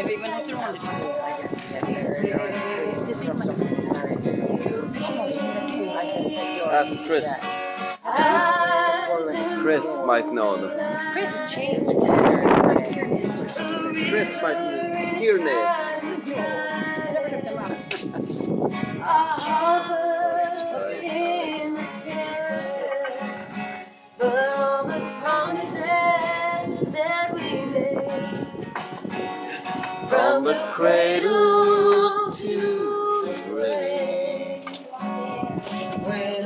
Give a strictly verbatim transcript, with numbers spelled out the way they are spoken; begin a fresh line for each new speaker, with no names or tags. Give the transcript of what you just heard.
men hur ser hon ut? Det ser man.
Ask Chris. Chris might know them.
Chris changed.
Chris might hear names. From the cradle to the grave.